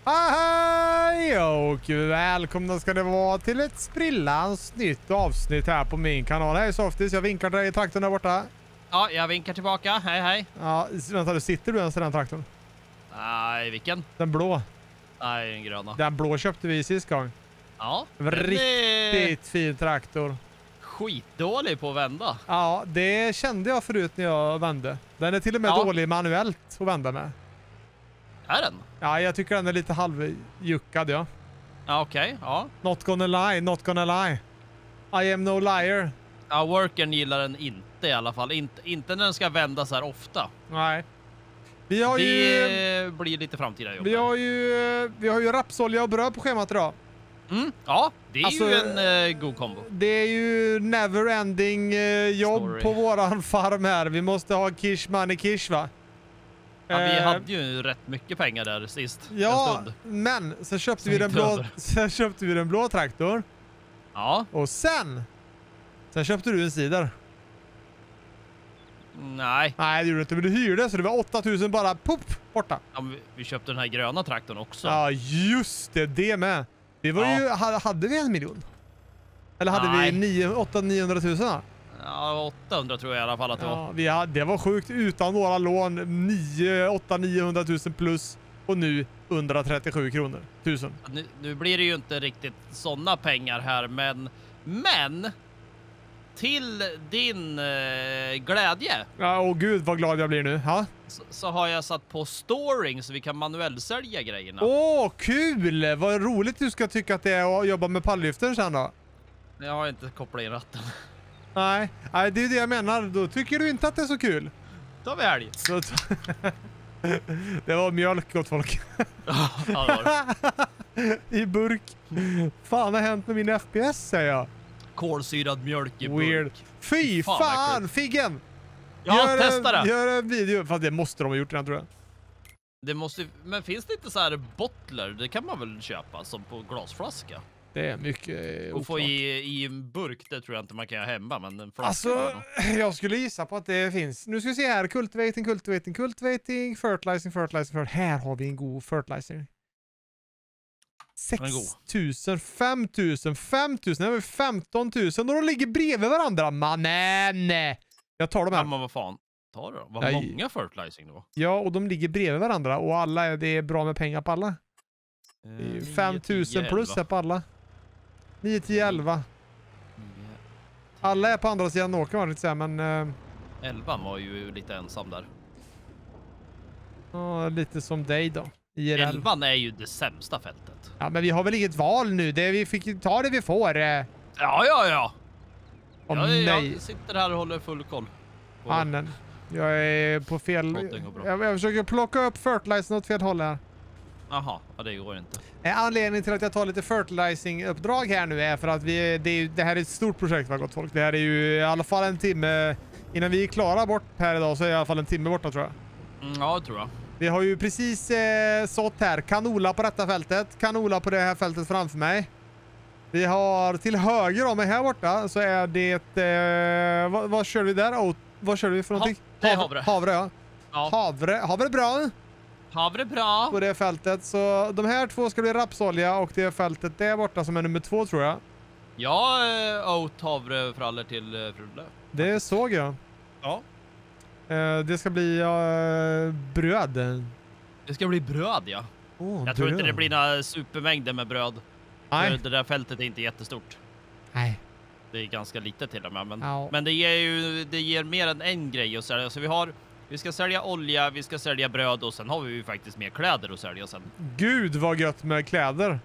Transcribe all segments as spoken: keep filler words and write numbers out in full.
Hej och välkomna ska det vara till ett sprillans nytt avsnitt här på min kanal. Hej Softis, jag vinkar dig i traktorn där borta. Ja, jag vinkar tillbaka. Hej, hej. Ja, vänta, du sitter du ens i den traktorn? Nej, vilken? Den blå. Nej, den gröna. Den blå köpte vi sist gång. Ja. Riktigt fin traktor. Skitdålig på att vända. Ja, det kände jag förut när jag vände. Den är till och med ja. dålig manuellt att vända med. Är den? Ja, jag tycker den är lite halvjuckad, ja. Ja, okej. Okay. Ja. Not gonna lie, not gonna lie. I am no liar. Ja, workern gillar den inte i alla fall. Inte, inte när den ska vända så här ofta. Nej. Vi har det ju... blir lite framtida jobb. Vi har ju, vi har ju rapsolja och bröd på schemat idag. Mm, ja, det är alltså, ju en uh, god kombo. Det är ju never ending uh, jobb Story. På våran farm här. Vi måste ha kish money kish, va? Ja, vi uh, hade ju rätt mycket pengar där sist. Ja, men så köpte, så vi den blå, så köpte vi den blå traktor. Ja. Och sen, sen köpte du en cider. Nej. Nej, det gjorde du inte. Men du hyrde, så det var åtta tusen bara pop, borta. Ja, vi, vi köpte den här gröna traktorn också. Ja, just det. Det med. Vi var ja. ju, hade vi en miljon? Eller hade Nej. vi åtta niohundratusen? Ja, åttahundra tror jag i alla fall att det ja, var. Vi hade, det var sjukt utan några lån. nio, åtta, niohundratusen plus. Och nu hundratrettiosju kronor. Tusen. Nu, nu blir det ju inte riktigt sådana pengar här, men... Men... Till din eh, glädje. Ja, åh gud vad glad jag blir nu. Ha? Så, så har jag satt på storing så vi kan manuellt sälja grejerna. Åh, kul! Vad roligt du ska tycka att det är att jobba med palllyften sen då. Jag har inte kopplat in ratten. Nej, Nej det är det jag menar. Då tycker du inte att det är så kul. Då har vi helg. Så det var mjölk åt folk. Ja, det var det. I burk. Fan har hänt med min F P S, säger jag. Kolsyrad mjölk i burk. Weird. Fy fan, fan Figgen! Ja, gör testa en, det! Gör en video, fast det måste de ha gjort redan, tror jag. Det måste, men finns det inte så här bottler? Det kan man väl köpa som på glasflaska? Det är mycket och få i, i en burk, det tror jag inte man kan göra hemma, men en flaska. Alltså, jag skulle gissa på att det finns. Nu ska vi se här, cultivating, cultivating, cultivating, fertilizing, fertilizing, fertilizing. Här har vi en god fertilizer. sex tusen, fem tusen, fem tusen, det var femton tusen och de ligger bredvid varandra, mannen. Jag tar dem här. Ja, men vad fan, tar du då? Vad Nej. många fertilizing då? Ja, och de ligger bredvid varandra och alla, det är bra med pengar på alla. Eh, fem tusen plus är på alla. nio, tio, elva. Alla är på andra sidan åker, var det inte säga, men... Uh... elva var ju lite ensam där. Ja, lite som dig då. I R L. elvan är ju det sämsta fältet. Ja, men vi har väl inget val nu. Det vi fick ta det vi får. Ja, ja, ja. Oh, jag, nej. jag sitter här och håller full koll. På... Mannen. Jag är på fel... Jag, jag försöker plocka upp fertilizer åt fel håll här. Jaha, ja, det går inte. Anledningen till att jag tar lite fertilizing-uppdrag här nu är för att vi, det, är, det här är ett stort projekt, vad gott folk. Det här är ju i alla fall en timme... Innan vi är klara bort här idag så är det i alla fall en timme borta, tror jag. Mm, ja, det tror jag. Vi har ju precis eh, sått här. Kanola på detta fältet. Kanola på det här fältet framför mig. Vi har till höger om mig här borta så är det... Eh, vad, vad kör vi där? Oh, vad kör vi för någonting? Ha, det är havre. Havre, ja. ja. Havre. Havre bra. Havre bra. På det fältet. Så de här två ska bli rapsolja och det fältet där borta som är nummer två, tror jag. Ja, äh, oat havre fraller till äh, frulle. Det såg jag. Ja. Uh, det ska bli uh, bröd. Det ska bli bröd, ja. Oh, jag bröd. tror inte det blir några supermängder med bröd. Nej. För det där fältet är inte jättestort. Nej. Det är ganska lite till och med. Men, ja. men det ger ju det ger mer än en grej att sälja. Så vi har... Vi ska sälja olja, vi ska sälja bröd och sen har vi ju faktiskt mer kläder att sälja sen. Gud vad gött med kläder.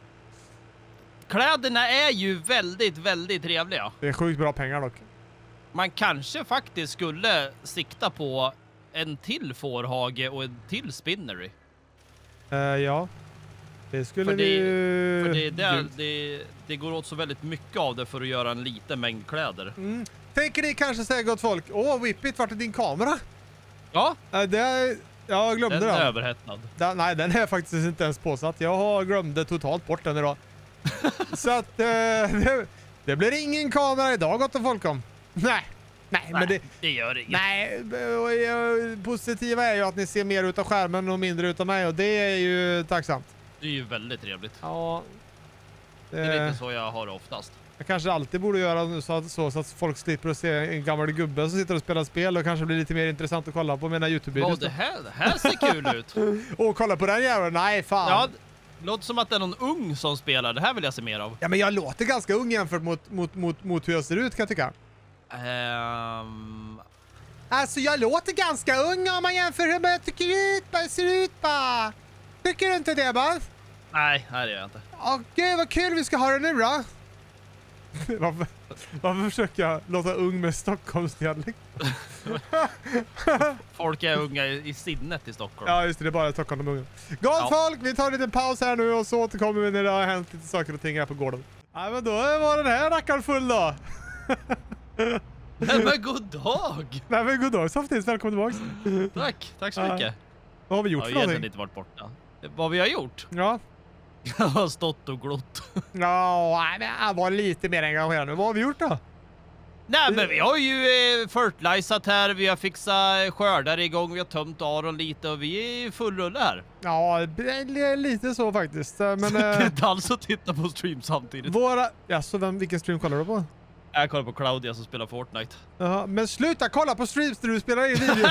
Kläderna är ju väldigt, väldigt trevliga. Det är sjukt bra pengar dock. Man kanske faktiskt skulle sikta på en till fårhage och en till spinnery. Uh, ja. Det skulle för det, vi ju... För det, det, det, det går åt så väldigt mycket av det för att göra en liten mängd kläder. Mm. Tänker ni kanske säga gott folk, åh Whippit, vart är din kamera? Ja. Uh, det är... Jag glömde den. Den är den. överhettad. Den, nej, den är faktiskt inte ens påsatt. Jag har glömde totalt bort den idag. Så att uh, det, det blir ingen kamera idag, gott och folk om. Nej. Nej, Nej, men det, det gör inget. Nej, och, och, positiva är ju att ni ser mer utav skärmen och mindre utav mig och det är ju tacksamt. Det är ju väldigt trevligt. Ja. Det är lite så jag har det oftast. Jag kanske alltid borde göra så att, så, så att folk slipper att se en gammal gubbe som sitter och spelar spel och kanske blir lite mer intressant att kolla på mina YouTube-videos. Vad det här, det här ser kul ut. Och kolla på den jäveln, nej fan. Ja, det låter som att det är någon ung som spelar. Det här vill jag se mer av. Ja, men jag låter ganska ung jämfört mot, mot, mot, mot hur jag ser ut, kan jag tycka. Um... Alltså jag låter ganska ung om man jämför hur jag tycker ut, bara ser ut bara. Tycker du inte det, bara? Nej, här är jag inte. Åh gud vad kul vi ska ha det nu då. varför, varför försöker jag låta ung med Stockholmsdialekt? Folk är unga i, i sinnet i Stockholm. Ja just det, det är bara Stockholm de unga. Gott Ja. folk, vi tar en liten paus här nu och så återkommer vi när det har hänt lite saker och ting här på gården. Ja men då var den här rackaren full då. Nej men god dag! Nej men god dag Softis, välkommen tillbaks. Tack, tack så Ja. mycket. Vad har vi gjort Jag för har någonting? egentligen inte varit borta. Vad vi har gjort? Ja. Jag har stått och glott. Ja, men jag var lite mer engagerad nu. Vad har vi gjort då? Nej men vi har ju eh, fertilisat här, vi har fixat skördar igång, vi har tömt Aron lite och vi är i full rulle här. Ja, det är lite så faktiskt. Men Det är eh, inte alls att titta på stream samtidigt. våra... Ja, så vem, vilken stream kollar du på? Jag kollar på Claudia som spelar Fortnite. Jaha, men sluta kolla på streams där du spelar in video.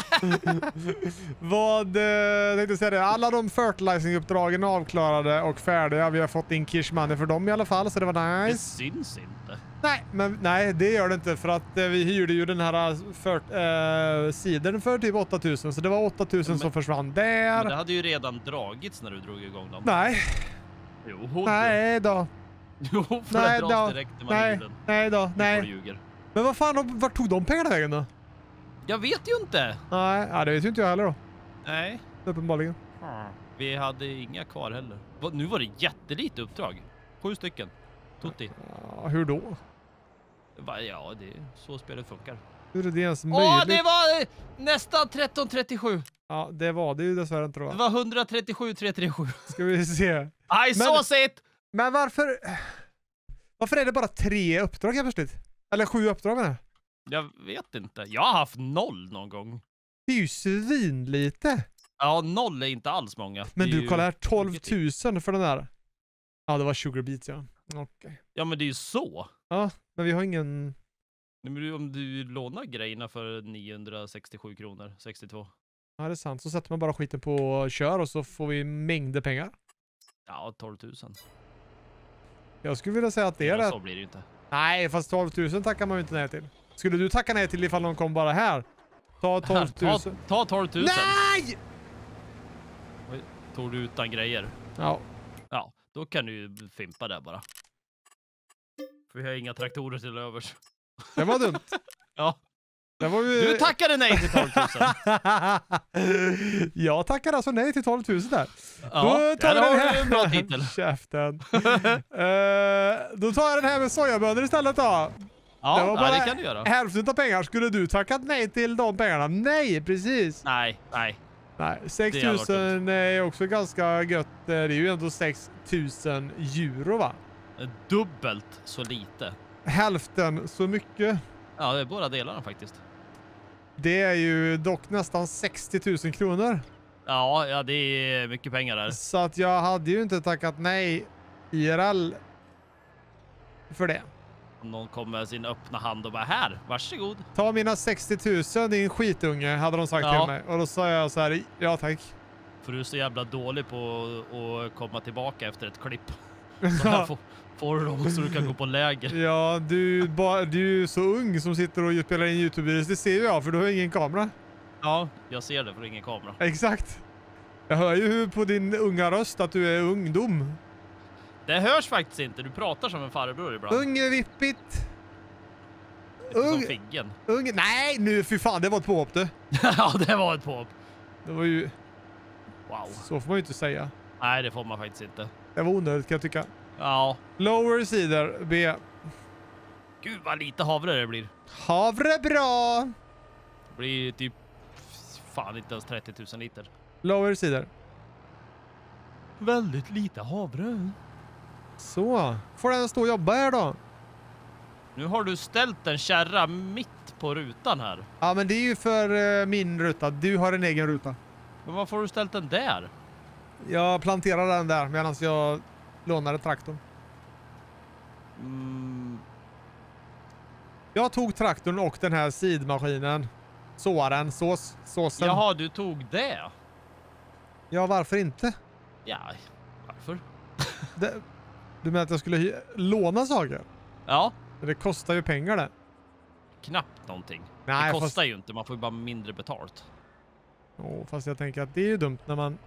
Vad eh, tänkte jag säga det? Alla de fertilizing-uppdragen är avklarade och färdiga. Vi har fått in cash money för dem i alla fall, så det var Det nice. syns inte. Nej, men nej, det gör det inte för att eh, vi hyrde ju den här fört, eh, sidan för typ åtta tusen, så det var åtta tusen Men- som försvann Men där. det hade ju redan dragits när du drog igång dem. Nej, Jo, hon nej då. Jo, för Nej det då. dras direkt när man Nej, hyr den. nej då, Nej. Du nej. ljuger. Men vad fan, vart tog de pengarna vägen då? Jag vet ju inte. Nej, ja, det vet ju inte jag heller då. Nej. Uppenbarligen. Vi hade inga kvar heller. Va, nu var det jättelite uppdrag. Sju stycken. Tutti. Ja, hur då? Va, ja, det är så spelet funkar. Hur är det ens Åh, möjligt? det var eh, nästan tretton trettiosju. Ja, det var det ju dessvärre inte Det då. var etthundratrettiosju trehundratrettiosju. Ska vi se. I Men- saw it! Men varför... Varför är det bara tre uppdrag helt plötsligt? Eller sju uppdrag menar jag. Jag vet inte. Jag har haft noll någon gång. Det är ju svinlite. Ja, noll är inte alls många. Men Det är du ju- kollar här, tolv tusen för den där. Ja, det var sugar beats ja. Okej. Ja, men det är ju så. Ja, men vi har ingen... Nej, men om du lånar grejerna för niohundrasextiosju kronor, sextiotvå. Ja, det är sant. Så sätter man bara skiten på kör och så får vi mängder pengar. Ja, tolv tusen. Jag skulle vilja säga att det är Ja, rätt. så blir det ju inte. Nej, fast tolv tusen tackar man ju inte nej till. Skulle du tacka nej till ifall någon kom bara här? Ta tolv Ta, tusen. ta tolv tusen. Nej! Tog du utan grejer? Ja. Ja, då kan du ju fimpa där bara. För vi har inga traktorer till övers. Det var dumt. Ja. Det var ju... Du tackade nej till tolv tusen. Jag tackar alltså nej till tolv tusen där. Ja, Då tar där vi den har här. du en bra titel. Käften. uh, då tar jag den här med sojabönor istället då. Ja, det var ja, bara det kan du göra. hälften av pengar. Skulle du tackat nej till de pengarna? Nej, precis. Nej, nej. Nej, sex Det har varit tusen är också ganska gött. Det är ju ändå sex tusen euro va? Dubbelt så lite. Hälften så mycket. Ja, det är båda delarna faktiskt. Det är ju dock nästan sextio tusen kronor. Ja, ja, det är mycket pengar där. Så att jag hade ju inte tackat nej I R L för det. Om någon kommer med sin öppna hand och bara här, varsågod. Ta mina sextio tusen din skitunge, hade de sagt Ja. till mig. Och då sa jag så här, ja tack. För du är så jävla dålig på att komma tillbaka efter ett klipp. Så här får, får du dem så du kan gå på läger. Ja, du, ba, du är så ung som sitter och spelar in YouTube-videos. Det ser ju jag, för du har ingen kamera. Ja, jag ser det för ingen kamera. Exakt. Jag hör ju på din unga röst att du är ungdom. Det hörs faktiskt inte, du pratar som en farbror ibland. Unge vippigt. Lite som ung- Figgen. Unge, nej nu för fan, det var ett påhopp det. Ja, det var ett påhopp. Det var ju, Wow. så får man ju inte säga. Nej, det får man faktiskt inte. Det var onödigt kan jag tycka. Ja. Lower cider, B. Gud vad lite havre det blir. Havre bra. Det blir typ fan inte ens trettio tusen liter. Lower cider. Väldigt lite havre. Så, får den stå och jobba här då? Nu har du ställt en kärra mitt på rutan här. Ja men det är ju för uh, min ruta. Du har en egen ruta. Men varför har du ställt den där? Jag planterar den där medan jag lånade traktorn. Mm. Jag tog traktorn och den här sidmaskinen. Såaren, sås, såsen. Jaha, du tog det? Ja, varför inte? Ja, varför? Det, du menar att jag skulle hy- låna saker? Ja, Men det kostar ju pengar det. knappt någonting. Nej, det kostar fast... ju inte, man får ju bara mindre betalt. Oh, fast jag tänker att det är ju dumt när man...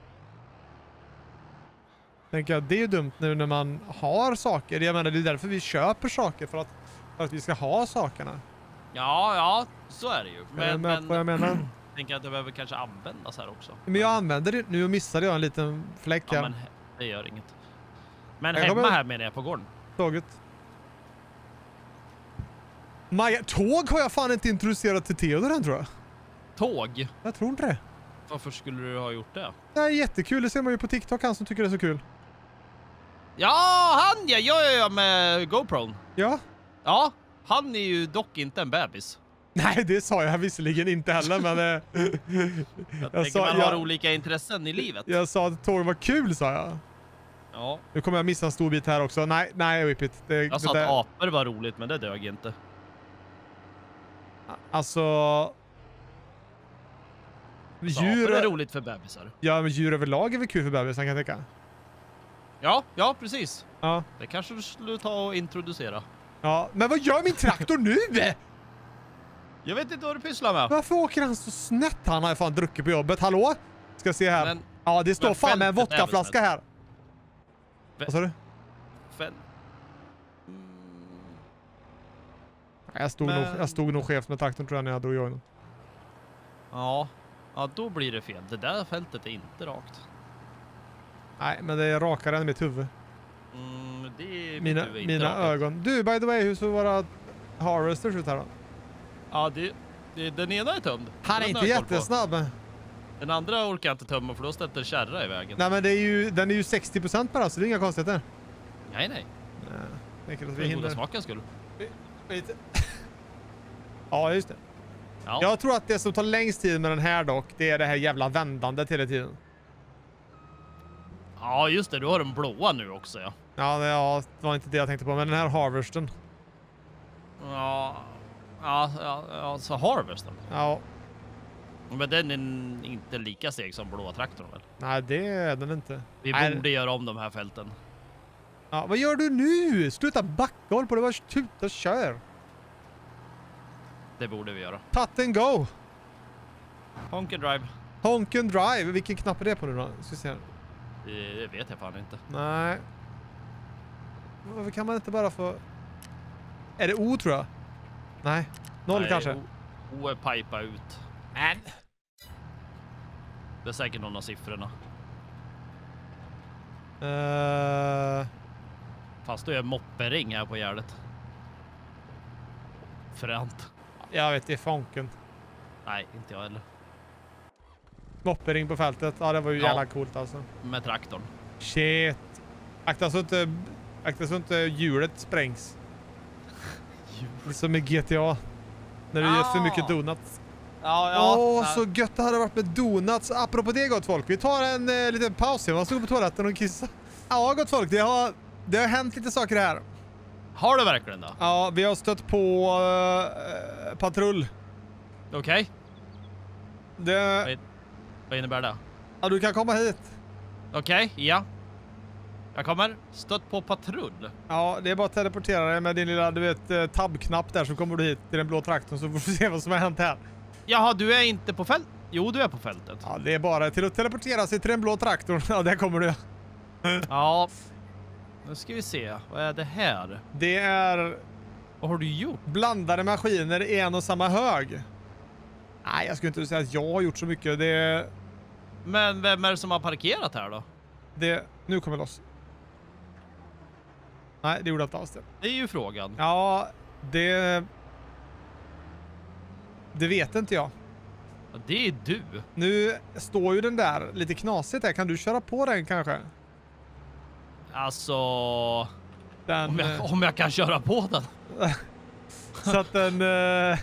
Tänker att det är ju dumt nu när man har saker. Jag menar, det är därför vi köper saker. För att, för att vi ska ha sakerna. Ja, ja, så är det ju. Men, Men, men vad jag menar? jag tänker att det behöver kanske användas här också. Men jag använder det. Nu missade jag en liten fläck här. Ja, men det gör inget. Men Jag hemma kommer- här menar jag på gården. Tåget. Maja, tåg har jag fan inte introducerat till Theodor än, tror jag. Tåg? Jag tror inte det. Varför skulle du ha gjort det? Det är jättekul. Det ser man ju på TikTok, han som tycker det är så kul. Ja, han ja, ja, ja, ja med GoPron. Ja. Ja, han är ju dock inte en bebis. Nej, det sa jag visserligen inte heller, men... eh, Jag, jag, tänker sa, man har jag, olika intressen i livet. jag sa att tåg var kul, sa jag. Ja, Nu kommer jag missa en stor bit här också. Nej, nej, whip it. Det, jag sa det att där, apor var roligt, men det dög inte. alltså... Så apor är Djur, roligt för bebisar. ja, men djur överlag är väl kul för bebisar, kan jag tänka. Ja, ja, precis. Ja. Det kanske du skulle ta och introducera. Ja, men vad gör min traktor nu? Jag vet inte vad du pysslar med. Varför åker han så snett? Han har ju fan druckit på jobbet. Hallå? Ska se här. Men, ja, det står men fan med en fältet är väl vodkaflaska här. Vä- Vad sa du? fäll... Nej, Jag stod, Men- nog, jag stod nog chef med traktorn, tror jag, när jag drog igång den. Ja, ja, då blir det fel. Det där fältet är inte rakt. Nej, men det är rakare än mitt huvud. Mm, det är mitt Mina, huvud, inte mina rakat. ögon. Du, by the way, hur såg våra harvesters ut här då? Ja, det, det, den ena är tömd. Han är Den inte har jag koll på. jättesnabb. Men... Den andra orkar jag inte tömma för då ställer en kärra i vägen. Nej, men det är ju, den är ju sextio procent bara, så det är inga konstigheter. Nej, nej. Nej, tänker att För vi den goda hinner. smakens skull. Lite. Ja, just det. Ja. Jag tror att det som tar längst tid med den här dock, det är det här jävla vändandet hela tiden. ja, just det. Du har den blåa nu också, ja. Ja, det, ja, det var inte det jag tänkte på, men den här harvesten. Ja, ja, ja, ja så Harvesten. Ja, Men den är inte lika seg som blåa traktorn väl? nej, det är den inte. Vi Nej. borde göra om de här fälten. Ja, vad gör du nu? Sluta backa, håll på det, bara tuta och kör. Det borde vi göra. Cut and go. Honk and drive. Honk and drive. Vilken knapp är det på nu då? Ska vi se. Det, det vet jag fan inte. Nej. Varför kan man inte bara få... Är det O, tror jag? Nej. Noll Nej, kanske. O, o är pipa ut. Men. Det är säkert någon av siffrorna. Uh, Fast du är moppering här på gärdet. Fränt. jag vet, det är fonken. Nej, inte jag heller. Moppering på fältet. Ja, det var ju Ja. jävla coolt alltså. Med traktorn. Shit. Akta så inte, akta så inte hjulet sprängs. Det är som i G T A. När du Ah. gör för mycket donuts. Ja, ja. Åh, ja. så gött det hade varit med donuts. Apropå det, gott folk. Vi tar en eh, liten paus här. Man ska gå på toaletten och kissa. Ja, gott folk. Det har, det har hänt lite saker här. Har du verkligen då? Ja, vi har stött på uh, patrull. Okej. Det, Vad innebär det? ja, du kan komma hit. Okej, ja. Jag kommer. Stött på patrull. Ja, det är bara att teleportera dig med din lilla, du vet, eh, tab-knapp där, så kommer du hit till den blå traktorn, så får du se vad som har hänt här. Jaha, du är inte på fält? Jo, du är på fältet. Ja, det är bara till att teleportera sig till den blå traktorn. Ja, där kommer du. Ja. Nu ska vi se. Vad är det här? Det är Vad har du gjort? blandade maskiner i en och samma hög. Nej, jag skulle inte säga att jag har gjort så mycket. Det, Men vem är det som har parkerat här då? det, nu kommer jag loss. Nej, det gjorde inte alls det. Det är ju frågan. Ja, det... Det vet inte jag. Ja, det är du. Nu står ju den där lite knasigt där. Kan du köra på den kanske? Alltså... Den, Om eh, jag, om jag kan köra på den. så att den... eh,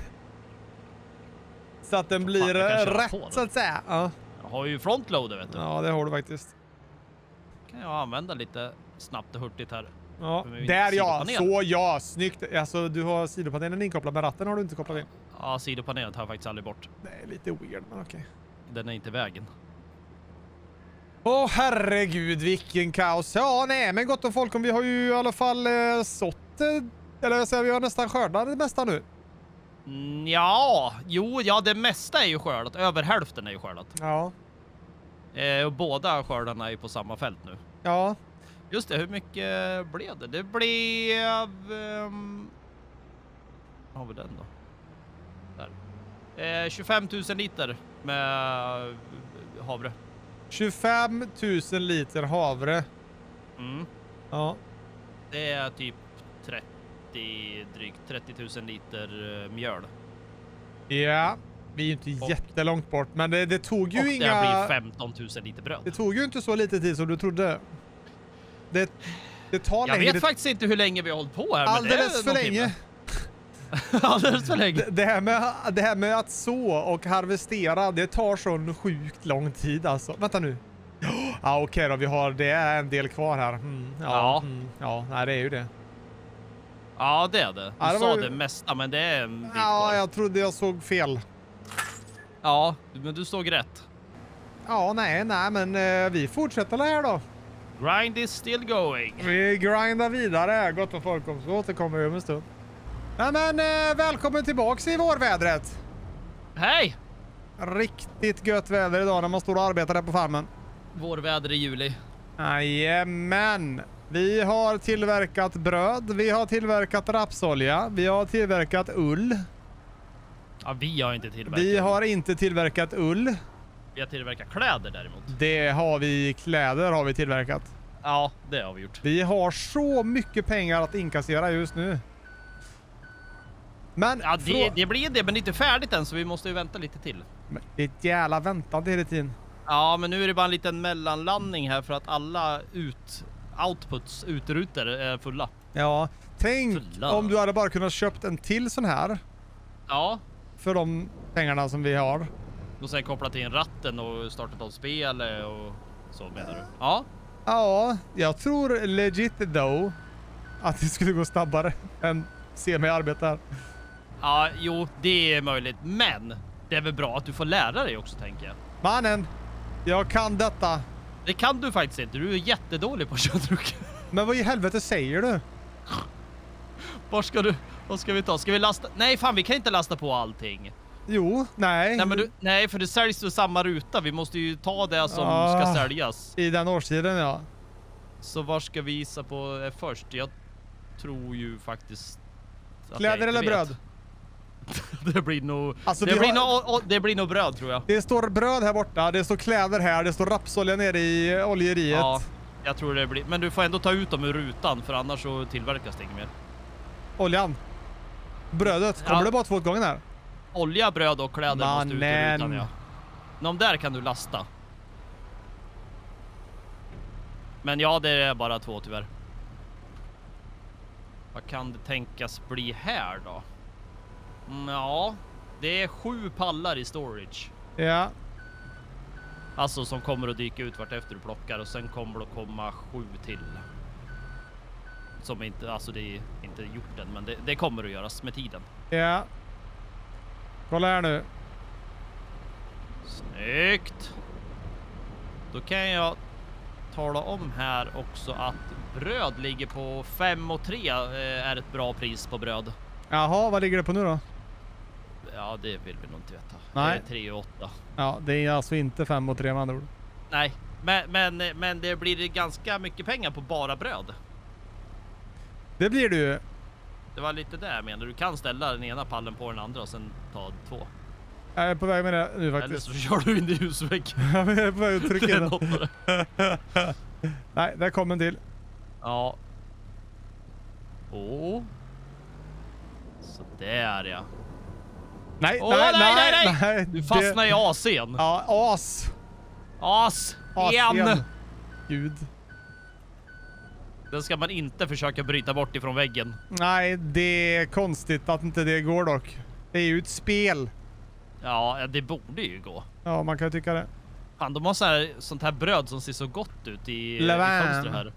så att den blir Fan, jag kan eh, köra på rätt, den. så att säga. Ja. Jag har ju frontloader, vet du. Ja, det har du faktiskt. kan jag använda lite snabbt och hurtigt här. Ja, där ja, så ja, snyggt. Alltså du har sidopanelen inkopplad, med ratten har du inte kopplat in. Ja, sidopanelen tar jag faktiskt aldrig bort. Det är lite weird, men okej. Den är inte i vägen. Åh herregud, vilken kaos. Ja, nej, men gott och folk, om vi har ju i alla fall eh, sått, eh, eller jag säger, vi har nästan skördat det mesta nu. Mm, ja, jo, ja, det mesta är ju skördat. Över hälften är ju skördat. Ja. Eh, och båda skördarna är ju på samma fält nu. Ja. Just det, hur mycket blev det? Det blev... Um, har vi den då? Där. Eh, tjugofem tusen liter med havre. tjugofem tusen liter havre. Mm. Ja. Det är typ trettio, drygt trettio tusen liter mjöl. Ja, vi är ju inte och, jättelångt bort, men det, det tog ju och inga... Och det blir femton tusen liter bröd. Det tog ju inte så lite tid som du trodde. Det, det tar Jag länge. vet det... faktiskt inte hur länge vi har hållit på här. Alldeles men det är för länge. Alldeles för länge. Det, det, här med, det här med att så och harvestera, det tar sån sjukt lång tid alltså. Vänta nu. Ja, okej okay då, vi har, det är en del kvar här. Mm, ja, ja. Mm, ja, nej, det är ju det. Ja, det är det. Du ja, det sa ju... det mesta, men det är en bit Ja, kvar. jag trodde jag såg fel. Ja, men du såg rätt. Ja, nej, nej, men eh, vi fortsätter här då. Grind is still going. Vi grindar vidare, gott och folk, så återkommer vi om en stund. Ja, men eh, välkommen tillbaks i vårvädret. Hej! Riktigt gött väder idag när man står och arbetar där på farmen. Vårväder i juli. Jajamän. Vi har tillverkat bröd, vi har tillverkat rapsolja, vi har tillverkat ull. Ja, vi har inte tillverkat. Vi har inte tillverkat ull. Vi har tillverkat kläder däremot. Det har vi, kläder har vi tillverkat. Ja, det har vi gjort. Vi har så mycket pengar att inkassera just nu. Men ja, det, det blir det, men det är inte färdigt än, så vi måste ju vänta lite till. Men det är ett jävla väntan hela tiden. Ja, men nu är det bara en liten mellanlandning här för att alla ut outputs, utrutor är fulla. Ja, tänk fulla. Om du hade bara kunnat köpt en till sån här. Ja. För de pengarna som vi har. Och sen kopplat in ratten och startat av spel och så menar du? Ja. Ja, jag tror legit då att det skulle gå snabbare än se mig arbeta här. Ja, jo, det är möjligt. Men det är väl bra att du får lära dig också, tänker jag. Mannen, jag kan detta. Det kan du faktiskt inte. Du är jättedålig på köttruck. Men vad i helvete säger du? Var ska du? Vad ska vi ta? Ska vi lasta? Nej, fan, vi kan inte lasta på allting. Jo, nej. Nej, men du, nej, för det säljs ju samma ruta. Vi måste ju ta det som ah, ska säljas. I den årstiden, ja. Så var ska vi visa på eh, först? Jag tror ju faktiskt att kläder eller vet. Bröd? det blir nog alltså, det, blir har... nog, det blir nog bröd, tror jag. Det står bröd här borta, det står kläder här, det står rapsolja nere i oljeriet. Ja, jag tror det blir. Men du får ändå ta ut dem ur rutan, för annars så tillverkas det inget mer. Oljan. Brödet, kommer ja. det bara två gånger här? Olja, bröd och kläder Mannen. måste ut ur rutan, ja. De där kan du lasta. Men ja, det är bara två tyvärr. Vad kan det tänkas bli här då? Mm, ja, det är sju pallar i storage. Ja. Alltså som kommer att dyka ut vart efter du plockar, och sen kommer det att komma sju till. Som inte, alltså det är inte gjort än, men det, det kommer att göras med tiden. Ja. Kolla här nu. Snyggt. Då kan jag tala om här också att bröd ligger på fem och tre eh, är ett bra pris på bröd. Jaha, vad ligger det på nu då? Ja, det vill vi nog inte veta. Nej. Det är tre och åtta. Ja, det är alltså inte fem och tre med andra ord. Nej, men, men, men det blir ganska mycket pengar på bara bröd. Det blir det ju. Det var lite där, men du kan ställa den ena pallen på den andra och sen ta två. Jag är på väg med det nu faktiskt. Eller så kör du in i husvägg. Jag är på väg att trycka in den. Nej, där kom en till. Ja. Åh. Så där, ja. Nej, Åh, nej, nej, nej, nej, nej. nej. Du fastnar det... i A C:n. Ja, as. As. As igen. igen. Gud. Den ska man inte försöka bryta bort ifrån väggen. Nej, det är konstigt att inte det går dock. Det är ju ett spel. Ja, det borde ju gå. Ja, man kan ju tycka det. Fan, de har så här, sånt här bröd som ser så gott ut i, i fönstret här.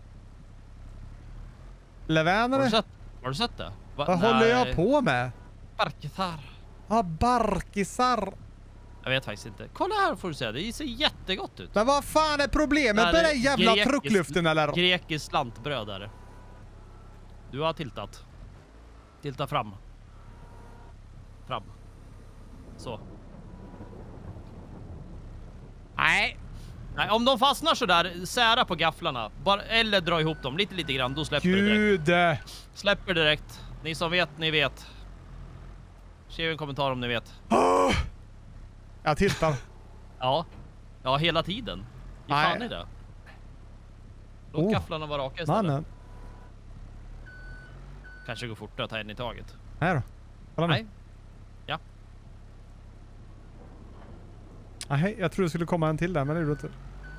Levan Har eller? du sett, har du sett det? Va? Vad Nej. håller jag på med? Barkisar. Ja, barkisar. Jag vet faktiskt inte. Kolla här får du säga, det ser jättegott ut. Men vad fan är problemet Där med är den jävla grekisk- truckluften eller? Grekiskt lantbröd är det. Du har tiltat. Tilta fram. Fram. Så. Nej. Nej, om de fastnar så där, sära på gafflarna. Bara, eller dra ihop dem lite, lite grann. Då släpper det direkt. Gud. Släpper direkt. Ni som vet, ni vet. Skriv en kommentar om ni vet. Oh. Jag tittar. Ja. Ja, hela tiden. Ge Nej. fan i det. Låt Oh. gafflarna vara raka istället. Mannen. Kanske går fortare att ta en i taget. Här då. Kolla nu. Nej. Ja. Nej, jag trodde det skulle komma en till där, men det gjorde det inte.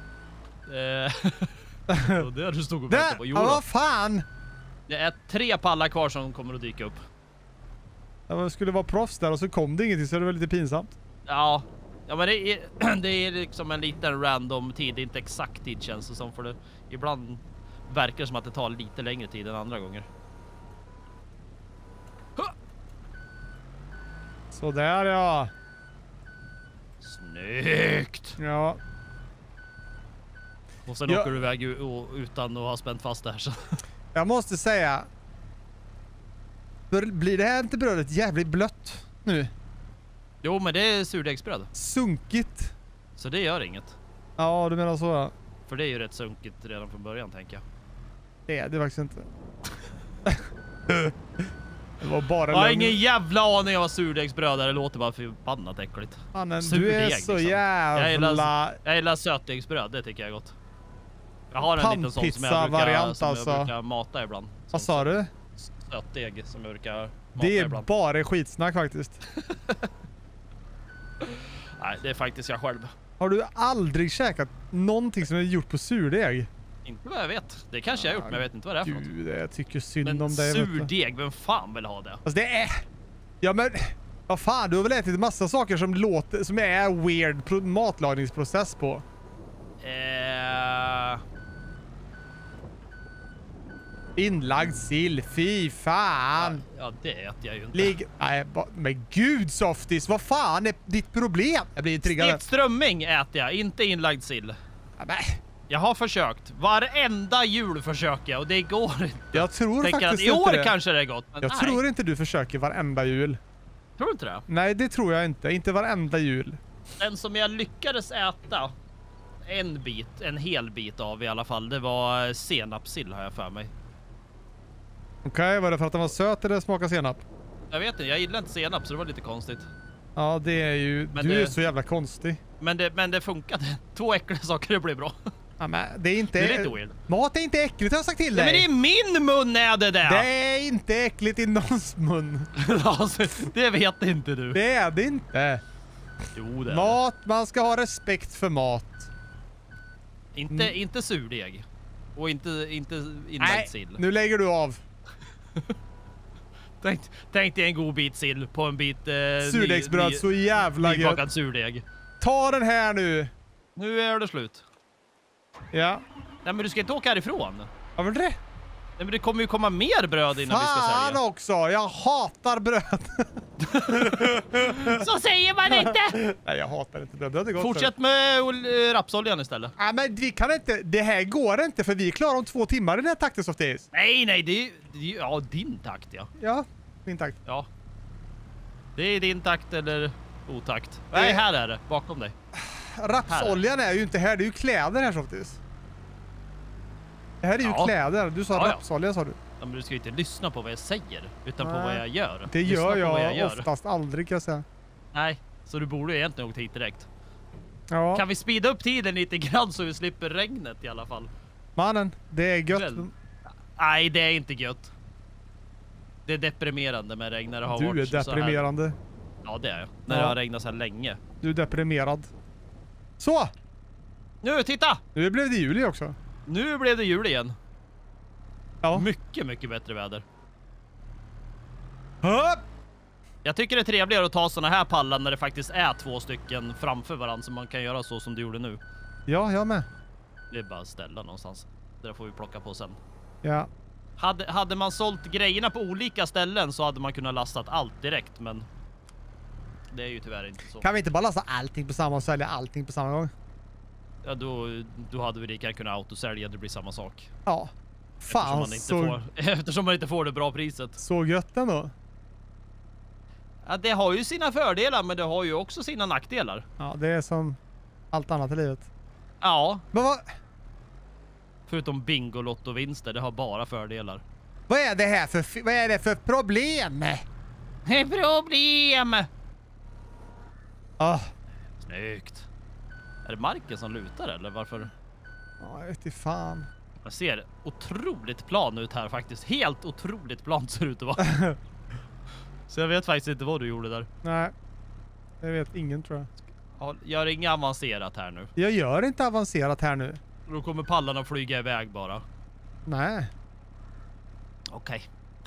Eh, och det du stod och väntade Där! på. Jo Ja, då. vad fan! Det är tre pallar kvar som kommer att dyka upp. Jag skulle vara proffs där och så kom det ingenting, så det var lite pinsamt. Ja. Ja, men det är, det är liksom en liten random tid. Det är inte exakt tid känns det som. För det, ibland verkar det som att det tar lite längre tid än andra gånger. Så där ja. Snyggt! Ja. Och sen Ja. åker du iväg u- utan att ha spänt fast det här. Så. Jag måste säga. Blir det här inte brödet jävligt blött nu? Jo, men det är surdegsbröd. Sunkigt. Så det gör inget. Ja, du menar så ja. För det är ju rätt sunkigt redan från början, tänker jag. Det är det faktiskt inte. Det var bara Jag har lögn. ingen jävla aning om vad surdegsbröd är. Det låter bara förbannat äckligt. Mannen, du Surdeg, är så liksom. jävla... Jag gillar, jag gillar sötdegsbröd, det tycker jag är gott. Jag har en liten sån som jag brukar, Pannpizza-variant som alltså. jag brukar mata ibland. Vad sa du? Sötdeg som jag brukar mata Det är ibland. bara skitsnack faktiskt. Nej, det är faktiskt jag själv. Har du aldrig käkat någonting som är gjort på surdeg? Inte vad jag vet. Det kanske jag har gjort, men jag vet inte vad det är för något. Gud, jag tycker synd Men om dig. vet du. surdeg, vem fan vill ha det? Alltså det är... Ja men... Vad fan, du har väl ätit massa saker som låter... Som är weird pro- matlagningsprocess på. Eh... Inlagd sill, fy fan. Ja, det äter jag ju inte. Ligg... Nej, ba... men gud Softis, vad fan är ditt problem? Jag blir triggad. Stekt strömming äter jag, inte inlagd sill. Ja, men... Jag har försökt. Varenda jul försöker jag och det går inte. Jag tror Tänker att faktiskt i år inte det. kanske det är gott. Men Jag nej. tror inte du försöker varenda jul. Tror du inte det? Nej, det tror jag inte. Inte varenda jul. Den som jag lyckades äta en bit, en hel bit av i alla fall, det var senapssill har jag för mig. Okej, okay, var det för att den var söt eller smakade senap? Jag vet inte, jag gillar inte senap så det var lite konstigt. Ja, det är ju... Men du det- är så jävla konstig. Men det, men det funkade. Två äckliga saker, det blev bra. Ja, men det är inte... Det är lite weird. Mat är inte äckligt, har jag sagt till Nej, dig. men det är min mun är det där! Det är inte äckligt i någons mun. Alltså, det vet inte du. Det är det inte. Jo, det är det. Mat, man ska ha respekt för mat. Inte, Mm. inte surdeg. Och inte, inte inlagd Nej, sill. nu lägger du av. Tänk, tänk dig en god bit sill på en bit... Eh, Surdegsbröd, så jävla gött. nybakad surdeg. Ta den här nu. Nu är det slut. Ja. Nej, men du ska inte åka härifrån. Ja, men det. Nej, men det kommer ju komma mer bröd innan vi ska Fan sälja. också, jag hatar bröd. Så säger man inte! Nej, jag hatar inte bröd. Bröd är gott. Fortsätt med ol- rapsoljan istället. Ja, men vi kan inte, det här går inte för vi är klara om två timmar i den här takten Softies. Nej, nej, det är, det är ja, din takt, ja. Ja, min takt. Ja. Det är din takt eller otakt. Nej. Nej, här är det. Bakom dig. Rapsoljan är ju inte här, det är ju kläder här Softies. Det här är ju Ja. kläder. Du sa Ja, ja. rapsolja sa du. Ja, men du ska ju inte lyssna på vad jag säger, utan på Nej. vad jag gör. Det Lyssna gör på vad jag, jag gör. oftast aldrig kan jag säga. Nej, så du borde ju egentligen åkt hit direkt. Ja, Kan vi speeda upp tiden lite grann så vi slipper regnet i alla fall? mannen, det är gött. Väl. Nej, det är inte gött. Det är deprimerande med regn när det har Du varit är så här. deprimerande. Ja, det är jag. När Ja. det har regnat så här länge. Du är deprimerad. Så! Nu, titta! Nu blev det juli också. Nu blev det jul igen. Ja. Mycket, mycket bättre väder. Hopp! Jag tycker det är trevligare att ta såna här pallar när det faktiskt är två stycken framför varandra, så man kan göra så som du gjorde nu. Ja, jag med. Det är bara att ställa någonstans. Det där får vi plocka på sen. Ja. Hade, hade man sålt grejerna på olika ställen så hade man kunnat lastat allt direkt, men det är ju tyvärr inte så. Kan vi inte bara lasta allting på samma och sälja allting på samma gång? Ja, då, då hade vi lika kunnat autosälja, det blir samma sak. Ja. Fan, eftersom man, inte så... får, eftersom man inte får det bra priset. Så gött ändå. Ja, det har ju sina fördelar, men det har ju också sina nackdelar. Ja, det är som allt annat i livet. Ja. Men vad... Förutom Bingolotto-vinster, det har bara fördelar. Vad är det här för, vad är det för problem? Problem! Ah. Snyggt. Är det marken som lutar eller varför? Ja, jag vet inte fan. Jag ser otroligt plan ut här faktiskt. Helt otroligt plant ser det ut att vara. Så jag vet faktiskt inte vad du gjorde där. Nej. Jag vet ingen tror jag. Ja, gör inget avancerat här nu. Jag gör inte avancerat här nu. Då kommer pallarna flyga iväg bara. Nej. Okej.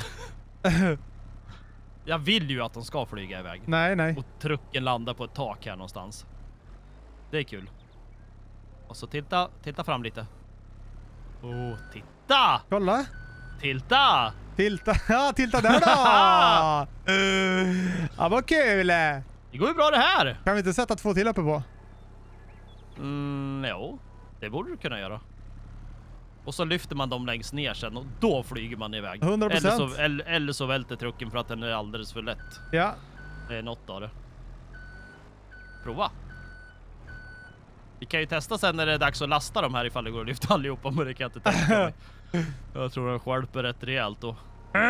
Jag vill ju att de ska flyga iväg. Nej, nej. Och trucken landar på ett tak här någonstans. Det är kul. Och så tilta, tilta fram lite. Åh, oh, titta! Kolla. Tilta! Tilta. Ja, tilta där då! Ja, vad kul! Det går ju bra det här! Kan vi inte sätta två till uppe på? Mm, jo. Det borde du kunna göra. Och så lyfter man dem längst ner sen och då flyger man iväg. hundra procent. Eller så, eller, eller så välter trucken för att den är alldeles för lätt. Ja. Det är något av det. Prova. Vi kan ju testa sen när det är dags att lasta de här ifall det går att lyfta allihopa, men det kan jag inte tänka mig. Jag tror den skälper rätt rejält då. Oh.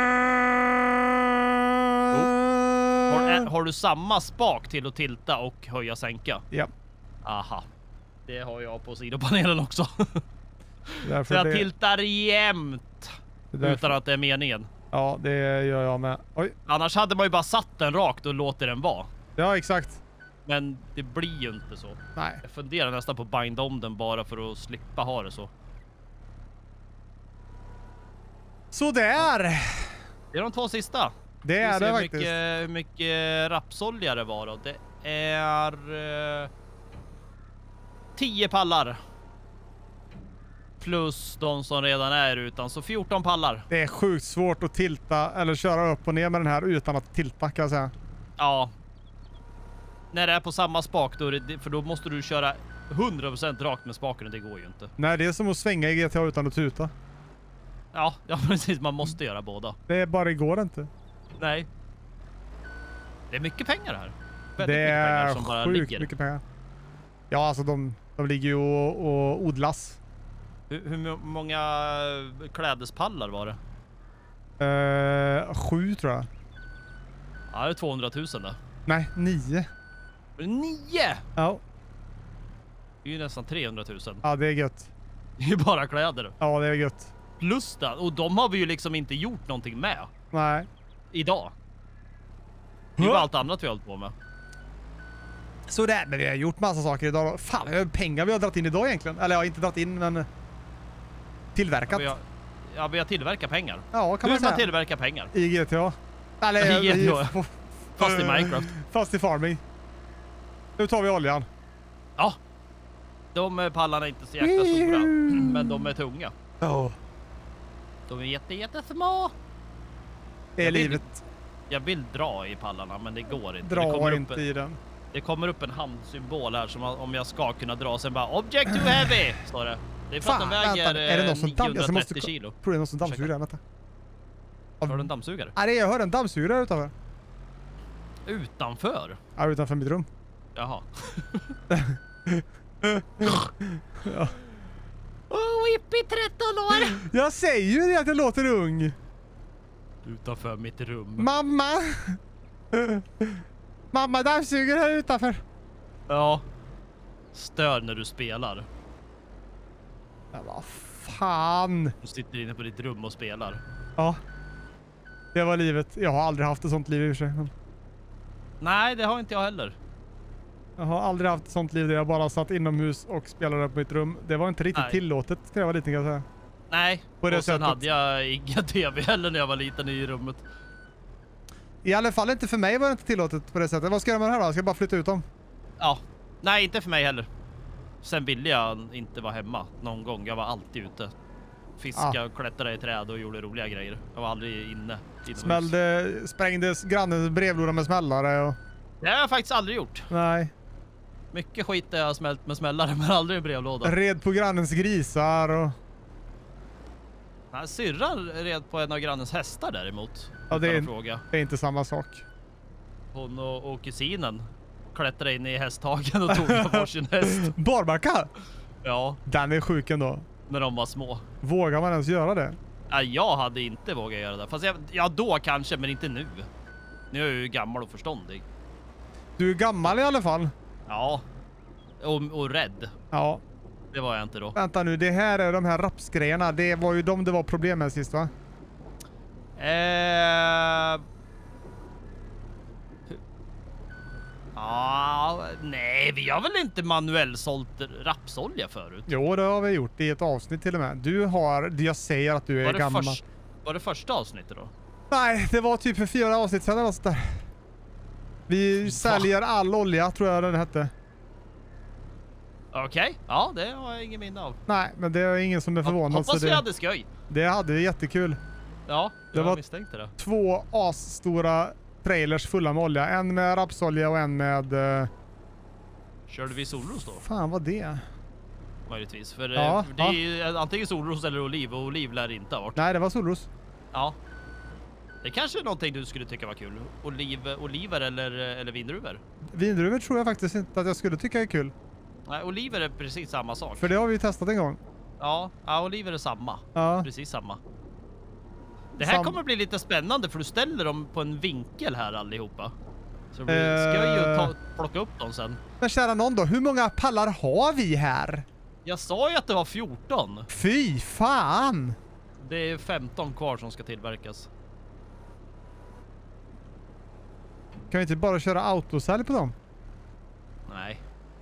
Har, har du samma spak till att tilta och höja sänka? Ja. Aha. Det har jag på sidopanelen också. Därför Så jag det... tiltar jämt. Därför... Utan att det är meningen. Ja, det gör jag med. Oj. Annars hade man ju bara satt den rakt och låter den vara. Ja, exakt. Men det blir ju inte så. Nej. Jag funderar nästan på att binda om den bara för att slippa ha det så. Så där. Det är de två sista. Det är det hur faktiskt. Mycket, hur mycket rapsolja det var då. Det är eh, tio pallar. Plus de som redan är utan. Så fjorton pallar. Det är sjukt svårt att tilta eller köra upp och ner med den här utan att tilta, kan jag säga. Ja. När det är på samma spak då, är det, för då måste du köra hundra procent rakt med spaken och det går ju inte. Nej, det är som att svänga i G T A utan att tuta. Ja, ja precis. Man måste göra båda. Det är bara, det går inte. Nej. Det är mycket pengar här. Väldigt Det mycket pengar är som bara sjukt ligger. mycket pengar. Ja, alltså de, de ligger ju och, och odlas. Hur, hur många klädespallar var det? Uh, sju tror jag. Ja, det är tvåhundratusen då. Nej, nio. Nio! Ja. Det är ju nästan trehundratusen. Ja, det är gött. Det är ju bara kläder. Ja, det är gött. Plus det. Och de har vi ju liksom inte gjort någonting med. Nej. Idag. Det är ju allt annat vi har hållit på med. Så där, men vi har gjort massa saker idag då. Fan, hur pengar vi har dragit in idag egentligen. Eller jag har inte dragit in, men tillverkat. Ja, vi har, ja, vi har tillverkat pengar. Ja, kan Hur man säga. man tillverkar pengar? I G T A. Eller I G T A. i, Fast i Minecraft. Fast i farming. Nu tar vi oljan. Ja. De pallarna är inte så jäkla stora. Men de är tunga. Oh. De är jätte, jättesmå. Det är jag vill, livet. Jag vill dra i pallarna, men det går inte. Dra det kommer inte upp, i den. Det kommer upp en handsymbol här som om jag ska kunna dra. Sen bara object too heavy, står det. Det är för Fan, att den väger vänta, är det någon som damm- jag måste niohundratrettio kilo. Tror det är någon som dammsuger den. Vänta. Har du en dammsugare? Nej, jag hör en dammsugare utanför. Utanför? Ja, utanför mitt rum. Jaha. Ja. Oh, Whippy tretton år! Jag säger ju det att jag låter ung. Utanför mitt rum. Mamma! Mamma dammsuger här utanför. Ja. Stör när du spelar. Ja, vad fan. Du sitter inne på ditt rum och spelar. Ja. Det var livet. Jag har aldrig haft ett sånt liv i och för sig. Men Nej, det har inte jag heller. jag har aldrig haft ett sånt liv där jag bara satt inomhus och spelade på mitt rum. Det var inte riktigt Nej. tillåtet när jag var liten, kan jag säga. Nej, På det och sen sättet. hade jag inga tv heller när jag var liten i rummet. I alla fall inte för mig var det inte tillåtet på det sättet. Vad ska jag göra med det här då? Ska jag bara flytta ut dem? Ja. Nej, inte för mig heller. Sen ville jag inte vara hemma någon gång. Jag var alltid ute. Fiska, ah. klättrade i träd och gjorde roliga grejer. Jag var aldrig inne. Smällde, sprängdes grannens brevlåda med smällare och... Det har jag faktiskt aldrig gjort. Nej. Mycket skit jag har smält med smällare, men aldrig en brevlåda. Red på grannens grisar och... Nej, syrran red på en av grannens hästar däremot. Ja, det är, fråga. det är inte samma sak. Hon och, och kusinen klättrade in i hästhagen och tog av varsin häst. Barbacka? Ja. Den är sjuk ändå. När de var små. Vågar man ens göra det? Ja, jag hade inte vågat göra det. Fast jag, ja, då kanske, men inte nu. Nu är jag ju gammal och förståndig. Du är gammal i alla fall. Ja. Och, och rädd. Ja. Det var jag inte då. Vänta nu, det här är de här rapsgrejerna. Det var ju de det var problem med sist, va? Eh... Ah, nej, vi har väl inte manuellt sålt rapsolja förut? Jo, det har vi gjort i ett avsnitt till och med. Du har, jag säger att du är var det gammal. Först, var det första avsnittet då? Nej, det var typ för fyra avsnitt sedan eller sånt där. Vi Va? säljer all olja, tror jag den hette. Okej, okay. Ja, det har jag ingen minne av. Nej, men det är ingen som är förvånad. Hoppas så vi det, hade skoj. Det hade vi jättekul. Ja, det var misstänkte det. Två asstora trailers fulla med olja. En med rapsolja och en med... Uh... Körde vi solros då? Fan, vad det? Möjligtvis. För ja, det ja. är ju antingen solros eller oliv. Och oliv lär inte ha varit. Nej, det var solros. Ja. Det kanske är någonting du skulle tycka var kul. Oliv, oliver eller, eller vindruvor? Vindruvor tror jag faktiskt inte att jag skulle tycka är kul. Nej, oliver är precis samma sak. För det har vi ju testat en gång. Ja, ja oliver är samma. Ja. Precis samma. Det här Sam kommer bli lite spännande för du ställer dem på en vinkel här allihopa. Så det blir skoj att ta, plocka upp dem sen. Men kära någon då, hur många pallar har vi här? Jag sa ju att det var fjorton. Fy fan! Det är femton kvar som ska tillverkas. Kan vi inte bara köra autosälj på dem? Nej.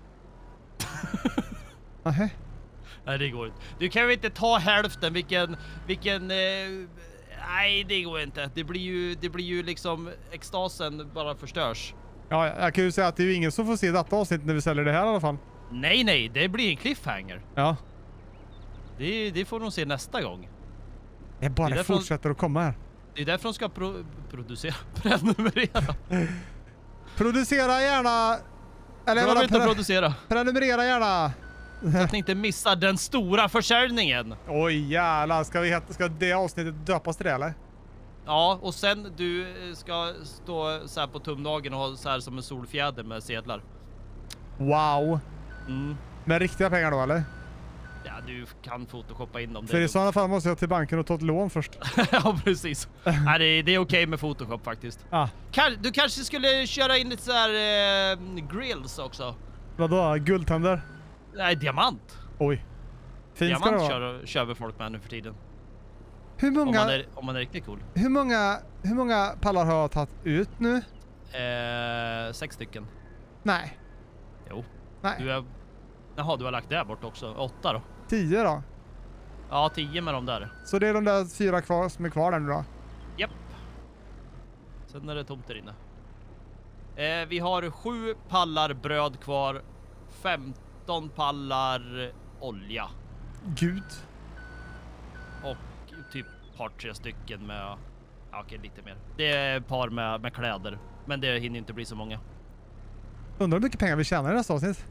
Nähä. Nej, det går inte. Du kan ju inte ta hälften, vilken... vilken eh, nej, det går inte. Det blir ju, det blir ju liksom... Extasen bara förstörs. Ja, jag kan ju säga att det är ju ingen som får se detta avsnitt när vi säljer det här i alla fall. Nej, nej. Det blir en cliffhanger. Ja. Det, det får de se nästa gång. Jag bara det fortsätter de, att komma här. Det är därför de ska pro, producera. Prenumerera. Producera gärna... Eller jag vill inte pre producera. Prenumerera gärna. Så att ni inte missar den stora försäljningen. Oj jävlar, ska, vi, ska det avsnittet döpas till det eller? Ja, och sen du ska stå så här på tumnagen och ha så här som en solfjäder med sedlar. Wow. Mm. Med riktiga pengar då eller? Ja, du kan photoshoppa in dem. För i sådana fall måste jag till banken och ta ett lån först. Ja, precis. Nej, det är, det är okej okay med Photoshop faktiskt. Ah. Kan, du kanske skulle köra in lite så här eh, grills också. Vadå? Guldtänder? Nej, diamant. Oj. Fint diamant ska kör, kör vi folk med nu för tiden. Hur många... Om man är, om man är riktigt cool. Hur många, hur många pallar har jag tagit ut nu? Eh, sex stycken. Nej. Jo. Nej. Du är... Jaha, du har lagt där bort också. Åtta då. Tio då? Ja, tio med de där. Så det är de där fyra kvar som är kvar där nu då? Japp. Sen är det tomt där inne. Eh, vi har sju pallar bröd kvar. femton pallar olja. Gud. Och typ par tre stycken med... Ja, okej, lite mer. Det är ett par med, med kläder. Men det hinner inte bli så många. Undrar hur mycket pengar vi tjänar i nästa avsnitt?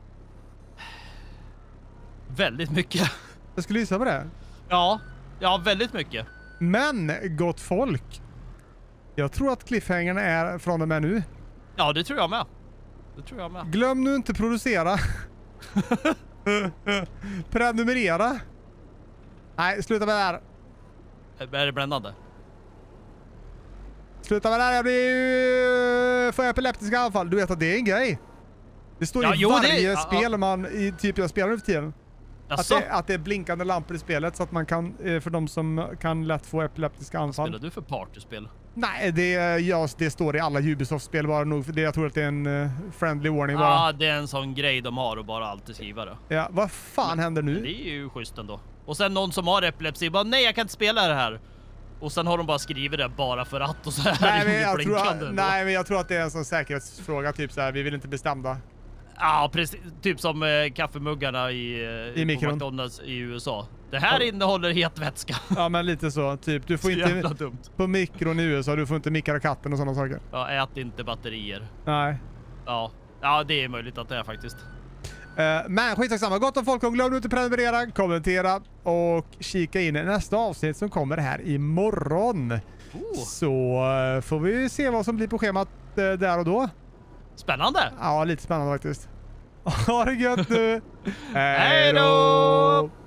Väldigt mycket. Jag skulle gissa på det. Ja, ja, väldigt mycket. Men, gott folk. Jag tror att cliffhangern är från och med nu. Ja, det tror jag med. Det tror jag med. Glöm nu inte producera. Prenumerera. Nej, sluta med det här. Är det bländande? Sluta med det här, jag blir får epileptiska anfall. Du vet att det är en grej. Det står ja, i jo, varje det... spel ja, ja. man i typ jag spelar nu för tiden. Att det, att det är blinkande lampor i spelet så att man kan, för de som kan lätt få epileptiska anfall. Vad spelar du för partyspel? Nej, det, ja, det står i alla Ubisoft-spel bara nog. För det, jag tror att det är en uh, friendly warning bara. Ja, ah, det är en sån grej de har och bara alltid skriva det. Ja, vad fan men, händer nu? Det är ju schysst ändå. Och sen någon som har epilepsi bara, nej jag kan inte spela det här. Och sen har de bara skrivit det bara för att och så här Nej, men är jag blinkande. tror, nej, men jag tror att det är en sån säkerhetsfråga. Typ så här, vi vill inte bestämda. Ja, precis. Typ som eh, kaffemuggarna i, I på mikron. McDonalds i U S A. Det här Ja. innehåller het vätska. Ja, men lite så. Typ, du får Så inte... jävla dumt. På mikron i U S A, du får inte mikra katten och sådana saker. Ja, ät inte batterier. Nej. Ja, ja det är möjligt att det är faktiskt. Uh, men skitsamma. Gott om folk. Glöm inte att prenumerera, kommentera och kika in i nästa avsnitt som kommer här imorgon. Oh. Så uh, får vi se vad som blir på schemat uh, där och då. Spännande! Ja, lite spännande faktiskt. Ha det gött nu! Hej då!